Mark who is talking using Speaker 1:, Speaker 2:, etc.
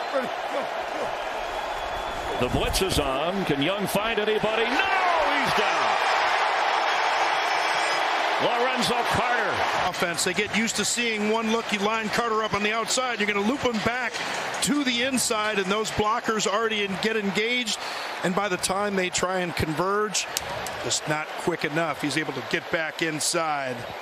Speaker 1: The blitz is on. Can Young find anybody? No, he's down. Lorenzo Carter.
Speaker 2: Offense, they get used to seeing one look. You line Carter up on the outside. You're going to loop him back to the inside, and those blockers already get engaged. And by the time they try and converge, just not quick enough. He's able to get back inside.